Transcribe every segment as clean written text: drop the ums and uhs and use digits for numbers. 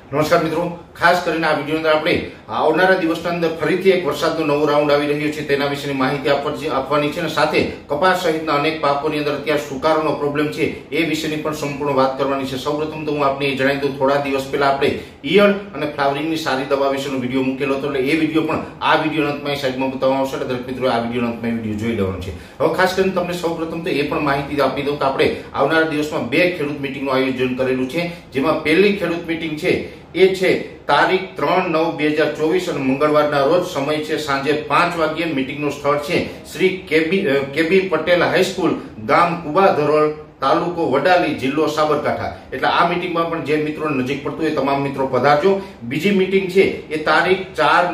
નમસ્કાર મિત્રો, ખાસ કરીને આ વિડીયો અંદર આપણે આવનારા દિવસના અંદર ફરીથી એક વરસાદનો નવો રાઉન્ડ આવી રહ્યો છે તેના વિશેની માહિતી આપવાની છે અને સાથે કપાસ સહિતના અનેક પાકોની અંદર અત્યારે સુકારોનો પ્રોબ્લેમ છે એ વિશેની પણ સંપૂર્ણ વાત કરવાની છે। સૌપ્રથમ તો હું આપને એ જણાવી દઉં, થોડા દિવસ પહેલા આપણે ઈયળ અને ફ્લાવરિંગની સારી દવા વિશેનો વિડીયો મૂકેલો હતો, એટલે એ વિડીયો પણ આ વિડીયો અંતમાં સાઈડમાં બતાવવામાં આવશે, એટલે દરેક મિત્રો આ વિડીયો અંતમાં વિડીયો જોઈ લેવાનો છે। હવે ખાસ કરીને તમને સૌપ્રથમ તો એ પણ માહિતી આપી દઉં કે આપણે આવનારા દિવસમાં બે ખેડૂત મિટિંગનું આયોજન કરેલું છે, જેમાં પહેલી ખેડૂત મિટિંગ છે એ છે તારીખ 3/9/2024 અને મંગળવારના રોજ, સમય છે સાંજે 5 વાગ્યે। મીટિંગનું સ્થળ છે શ્રી કેબી પટેલ હાઈસ્કૂલ, ગામ કુબાધરોળ, તાલુકો વડાલી, જિલ્લો સાબરકાંઠા। એટલે આ મીટિંગમાં પણ જે મિત્રોને નજીક પડતું હોય તમામ મિત્રો પધારજો। બીજી મીટિંગ છે એ તારીખ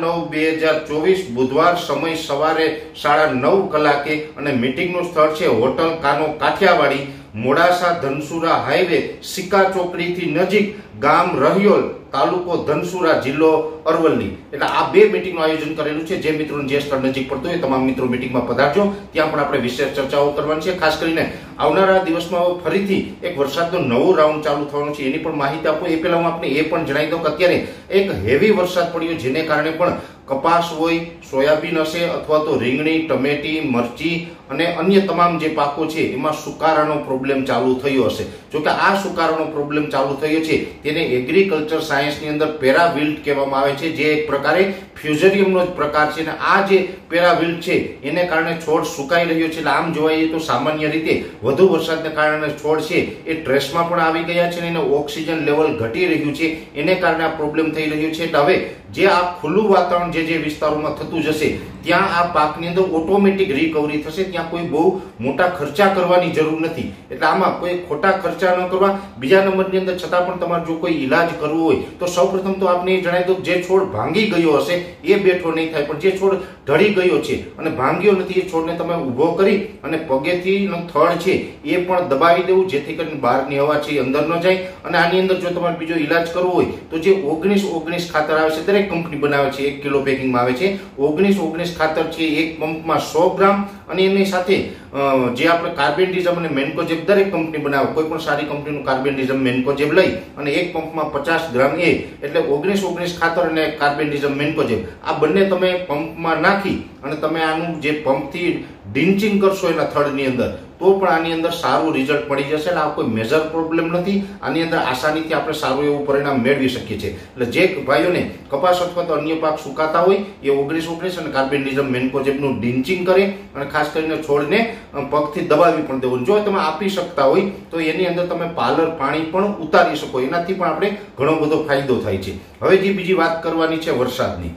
4/9/2024 બુધવાર, સમય સવારે 9:30 કલાકે અને મીટિંગનું સ્થળ છે હોટલ કાનો કાઠિયાવાડી, મોડાસા ધનસુરા હાઈવે, સિક્કા ચોકડીથી નજીક, ગામ રહિયોલ, તાલુકો ધનસુરા, જિલ્લો અરવલ્લી। એટલે આ બે મીટિંગનું આયોજન કરેલું છે। જે મિત્રોને જે સ્થળ નજીક પડતું હોય તમામ મિત્રો મીટિંગમાં પધારજો, ત્યાં પણ આપણે વિશેષ ચર્ચાઓ કરવાની છે। ખાસ કરીને આવનારા દિવસમાં ફરીથી એક વરસાદનો નવો રાઉન્ડ ચાલુ થવાનો છે, એની પણ માહિતી આપો એ પહેલા હું આપને એ પણ જણાવી દઉં કે અત્યારે એક હેવી વરસાદ પડ્યો, જેને કારણે પણ કપાસ હોય, સોયાબીન હશે અથવા તો રીંગણી, ટમેટી, મરચી અને અન્ય તમામ જે પાકો છે એમાં સુકારાનો પ્રોબ્લેમ ચાલુ થયો હશે। જોકે આ સુકારાનો પ્રોબ્લેમ ચાલુ થયો છે તેને એગ્રીકલ્ચર સાયન્સની અંદર પેરાવિલ્ટ કહેવામાં આવે છે, જે એક પ્રકારે ફ્યુઝેરિયમનો જ પ્રકાર છે, અને આ જે પેરાવિલ્ટ છે એને કારણે છોડ સુકાઈ રહ્યો છે। એટલે આમ જોવા જઈએ તો સામાન્ય રીતે વધુ વરસાદને કારણે છોડ છે એ ટ્રેસમાં પણ આવી ગયા છે અને એને ઓક્સિજન લેવલ ઘટી રહ્યું છે, એને કારણે આ પ્રોબ્લેમ થઈ રહ્યો છે। એટલે હવે જે આ ખુલ્લું વાતાવરણ જે વિસ્તારોમાં થતું જશે ત્યાં આ પાકની અંદર ઓટોમેટિક રિકવરી થશે, ત્યાં કોઈ બહુ મોટા ખર્ચા કરવાની જરૂર નથી। એટલે આમાં કોઈ ખોટા ખર્ચા ન કરવા। બીજા નંબરની અંદર છતાં પણ તમારે જો કોઈ ઈલાજ કરવો હોય તો સૌપ્રથમ તો આપને એ જણાવી દઉં, જે છોડ ભાંગી ગયો હશે એ બેઠો નહીં થાય, પણ જે છોડ ઢળી ગયો છે અને ભાંગ્યો નથી એ છોડને તમે ઊભો કરી અને પગેથી થડ છે એ પણ દબાવી દેવું, જેથી કરીને બહારની હવા છે એ અંદર ન જાય। અને આની અંદર જો તમારે બીજો ઈલાજ કરવો હોય તો જે 19-19 ખાતર આવે છે, દરેક કંપની બનાવે છે, 1 કિલો પેકિંગમાં આવે છે। 19-19 ખાતર છે એક પંપમાં 100 ગ્રામ, અને એની સાથે જે આપણે કાર્બેન્ડિઝમ અને મેન્કોજેબ દરેક કંપની બનાવે, કોઈ પણ સારી કંપનીનું કાર્બેન્ડિઝમ મેન્કોજેબ લઈ અને એક પંપમાં 50 ગ્રામ એટલે 19-19 ખાતર અને કાર્બેન્ડિઝમ મેન્કોજેબ આ બંને તમે પંપમાં નાખી અને તમે આનું જે પંપથી ડિન્ચિંગ કરશો એના થડની અંદર, તો પણ આની અંદર સારું રિઝલ્ટ મળી જશે। એટલે આ કોઈ મેજર પ્રોબ્લેમ નથી, આની અંદર આસાનીથી આપણે સારું એવું પરિણામ મેળવી શકીએ છીએ। એટલે જે ભાઈઓને કપાસ અથવા તો અન્ય પાક સુકાતા હોય એ 19-19 અને કાર્બેન્ડિઝમ મેન્કોજેબનું ડિન્ચિંગ કરે અને ખાસ કરીને છોડને પગથી દબાવી પણ દેવું। જો તમે આપી શકતા હોય તો એની અંદર તમે પાલર પાણી પણ ઉતારી શકો, એનાથી પણ આપણે ઘણો બધો ફાયદો થાય છે। હવે જે બીજી વાત કરવાની છે વરસાદની,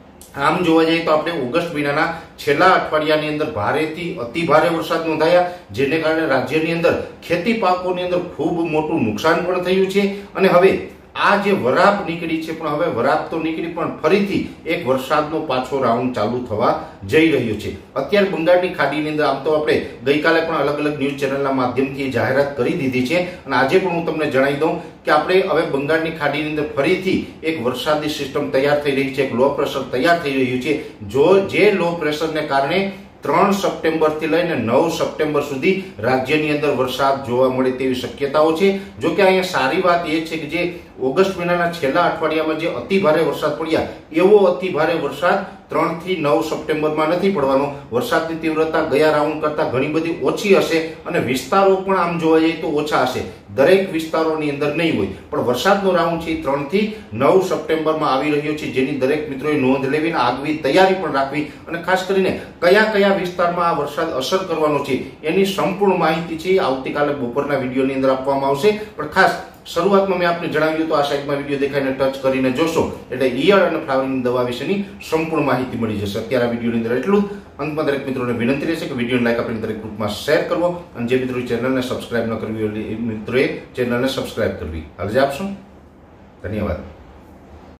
આમ જોવા જઈએ તો આપણે ઓગસ્ટ મહિનાના છેલ્લા અઠવાડિયાની અંદર ભારેથી અતિ ભારે વરસાદ નોંધાયા, જેને કારણે રાજ્યની અંદર ખેતી પાકોની અંદર ખૂબ મોટું નુકસાન પણ થયું છે। અને હવે આ જે વરાપ નીકળી છે, પણ હવે વરાપ તો નીકળી પણ ફરીથી એક વરસાદનો પાછો રાઉન્ડ ચાલુ થવા જઈ રહ્યો છે। અત્યારે બંગાળની ખાડીની અંદર આમ તો આપણે ગઈકાલે પણ અલગ અલગ ન્યૂઝ ચેનલના માધ્યમથી જાહેરાત કરી દીધી છે, અને આજે પણ હું તમને જણાવી દઉં કે આપણે હવે બંગાળની ખાડીની અંદર ફરીથી એક વરસાદી સિસ્ટમ તૈયાર થઈ રહી છે, એક લો પ્રેશર તૈયાર થઈ રહ્યું છે। જે લો પ્રેશરને કારણે 3 સપ્ટેમ્બરથી લઈને 9 સપ્ટેમ્બર સુધી રાજ્યની અંદર વરસાદ જોવા મળે તેવી શક્યતાઓ છે। જો કે અહીંયા સારી વાત એ છે કે જે ઓગસ્ટ મહિનાના છેલ્લા અઠવાડિયામાં જે અતિ ભારે વરસાદ પડ્યા એવો અતિ ભારે વરસાદ 3 થી 9 સપ્ટેમ્બરમાં નથી પડવાનો। વરસાદની તીવ્રતા ગયા રાઉન્ડ કરતા ઘણી બધી ઓછી હશે અને વિસ્તારો પણ આમ જોવા જઈએ તો ઓછા હશે, દરેક વિસ્તારોની અંદર નહીં હોય, પણ વરસાદનો રાઉન્ડ છે 3 થી 9 સપ્ટેમ્બરમાં આવી રહ્યો છે, જેની દરેક મિત્રોએ નોંધ લેવી અને આગવી તૈયારી પણ રાખવી। અને ખાસ કરીને કયા કયા વિસ્તારમાં આ વરસાદ અસર કરવાનો છે એની સંપૂર્ણ માહિતી છે આવતીકાલે બપોરના વિડીયોની અંદર આપવામાં આવશે। પણ ખાસ શરૂઆતમાં મેં આપને જણાવ્યું તો આ સાઈડમાં વિડીયો દેખાઈને ટચ કરીને જોશો એટલે ઈયળ અને ફ્લાવરિંગ દવા વિશેની સંપૂર્ણ માહિતી મળી જશે। અત્યારે આ વિડીયોની અંદર એટલું જ। અંતમાં દરેક મિત્રોને વિનંતી રહેશે કે વિડીયોને લાઈક આપીને દરેક ગ્રુપમાં શેર કરવો, અને જે મિત્રો ચેનલને સબસ્ક્રાઇબ ન કરવી હોય એ મિત્રોએ ચેનલને સબસ્ક્રાઇબ કરવી। અરજી આપશો। ધન્યવાદ।